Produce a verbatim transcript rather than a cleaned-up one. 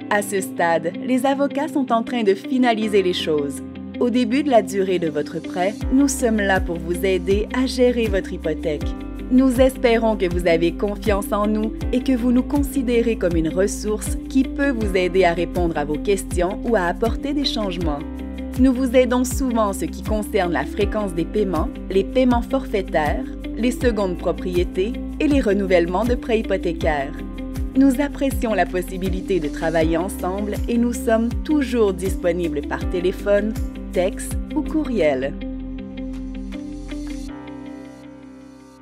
À ce stade, les avocats sont en train de finaliser les choses. Au début de la durée de votre prêt, nous sommes là pour vous aider à gérer votre hypothèque. Nous espérons que vous avez confiance en nous et que vous nous considérez comme une ressource qui peut vous aider à répondre à vos questions ou à apporter des changements. Nous vous aidons souvent en ce qui concerne la fréquence des paiements, les paiements forfaitaires, les secondes propriétés et les renouvellements de prêts hypothécaires. Nous apprécions la possibilité de travailler ensemble et nous sommes toujours disponibles par téléphone, texte ou courriel.